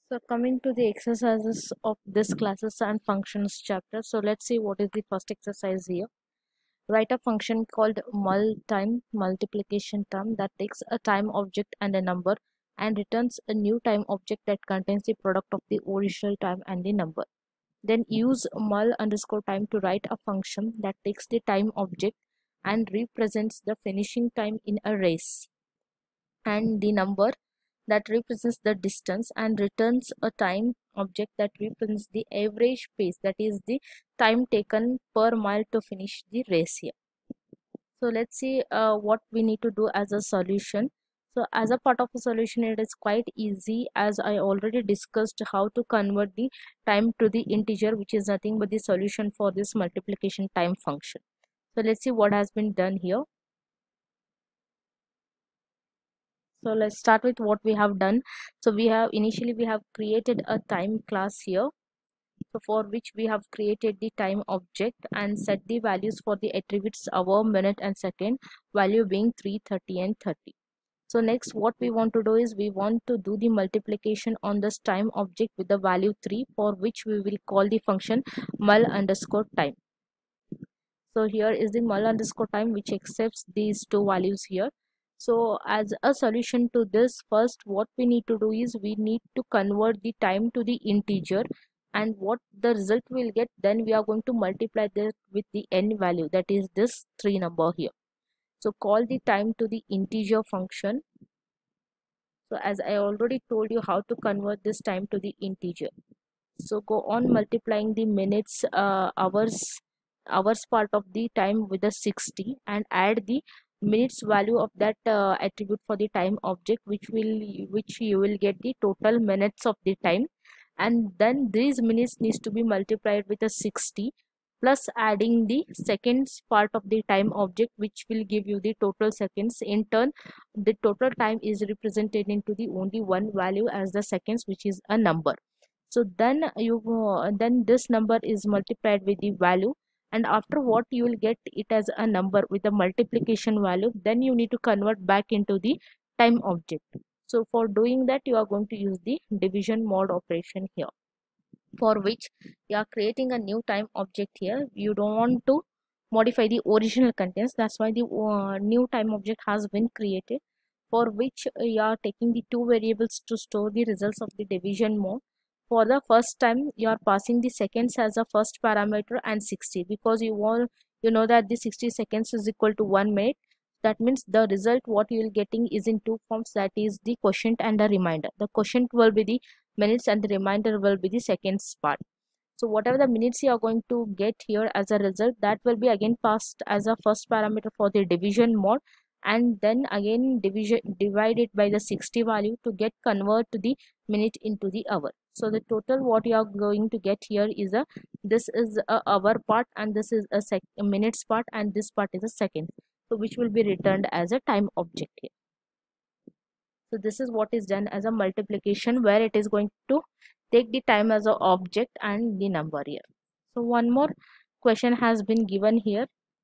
So coming to the exercises of this classes and functions chapter. So let's see what is the first exercise here. Write a function called time multiplication term that takes a time object and a number and returns a new time object that contains the product of the original time and the number. Then use mul_time to write a function that takes the time object and represents the finishing time in a race and the number that represents the distance and returns a time object that represents the average pace, that is the time taken per mile to finish the race here. So let's see what we need to do as a solution. So as a part of a solution, it is quite easy, as I already discussed how to convert the time to the integer, which is nothing but the solution for this multiplication time function. So let's see what has been done here. So let's start with what we have done. So we have created a time class here, so for which we have created the time object and set the values for the attributes hour, minute and second, value being 3, 30 and 30. So next what we want to do is we want to do the multiplication on this time object with the value 3, for which we will call the function mul_time. So here is the mul_time which accepts these two values here. So as a solution to this, first what we need to do is we need to convert the time to the integer, and what the result will get, then we are going to multiply this with the n value, that is this 3 number here. So call the time to the integer function. So as I already told you how to convert this time to the integer, so go on multiplying the minutes, hours part of the time with the 60 and add the minutes value of that attribute for the time object, which you will get the total minutes of the time, and then these minutes needs to be multiplied with a 60 plus adding the seconds part of the time object, which will give you the total seconds. In turn, the total time is represented into the only one value as the seconds, which is a number. So then then this number is multiplied with the value, and after what you will get it as a number with the multiplication value, then you need to convert back into the time object. So for doing that, you are going to use the division mode operation here, for which you are creating a new time object here. You don't want to modify the original contents, that's why the new time object has been created, for which you are taking the two variables to store the results of the division mode. For the first time, you are passing the seconds as a first parameter and 60, because you know that the 60 seconds is equal to 1 minute. That means the result what you will getting is in two forms, that is the quotient and the remainder. The quotient will be the minutes and the remainder will be the seconds part. So whatever the minutes you are going to get here as a result, that will be again passed as a first parameter for the division mode, and then again divided by the 60 value to get convert to the minute into the hour. So the total what you are going to get here is this is a hour part, and this is a minutes part, and this part is a second, so which will be returned as a time object here. So this is what is done as a multiplication, where it is going to take the time as an object and the number here. So one more question has been given here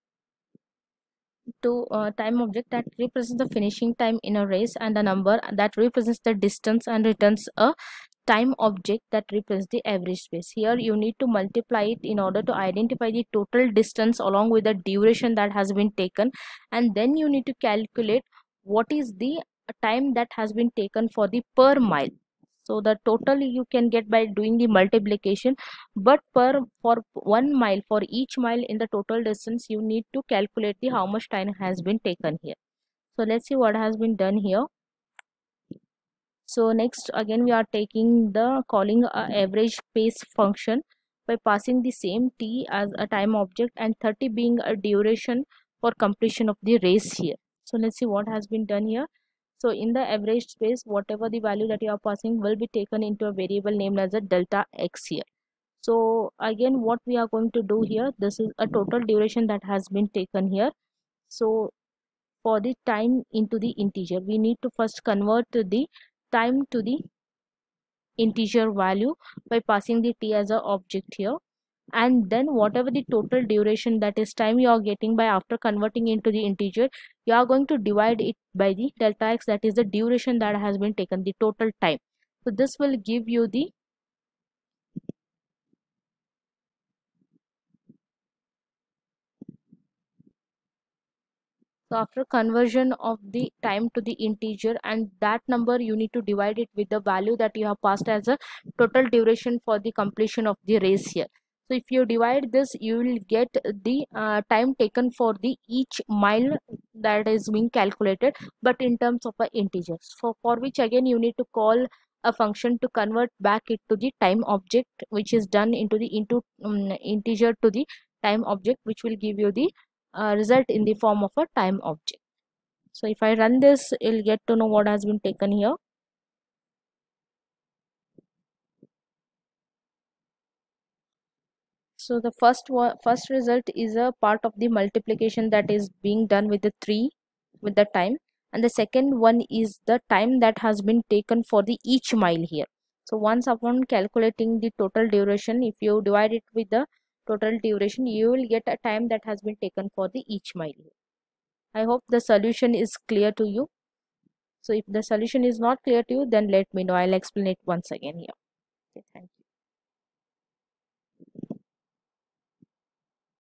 to time object that represents the finishing time in a race, and a number that represents the distance and returns a time object that represents the average space. Here you need to multiply it in order to identify the total distance along with the duration that has been taken, and then you need to calculate what is the time that has been taken for the per mile. So the total you can get by doing the multiplication, but for 1 mile, for each mile in the total distance, you need to calculate the how much time has been taken here. So let's see what has been done here. So next again we are taking the calling a average pace function by passing the same t as a time object and 30 being a duration for completion of the race here. So let's see what has been done here. So in the average space, whatever the value that you are passing will be taken into a variable named as a delta x here. So again what we are going to do here, this is a total duration that has been taken here. So for the time into the integer, we need to first convert the time to the integer value by passing the t as a object here, and then whatever the total duration, that is time you are getting by after converting into the integer, you are going to divide it by the delta x, that is the duration that has been taken, the total time. So this will give you the so after conversion of the time to the integer, and that number you need to divide it with the value that you have passed as a total duration for the completion of the race here. So if you divide this, you will get the time taken for the each mile that is being calculated, but in terms of a integer. So for which again you need to call a function to convert back it to the time object, which is done into the integer to the time object, which will give you the result in the form of a time object. So if I run this, you'll get to know what has been taken here. So the first result is a part of the multiplication that is being done with the 3 with the time, and the second one is the time that has been taken for the each mile here. So once upon calculating the total duration, if you divide it with the total duration, you will get a time that has been taken for the each mile here. I hope the solution is clear to you. So if the solution is not clear to you, then let me know. I'll explain it once again here. Okay, thank you.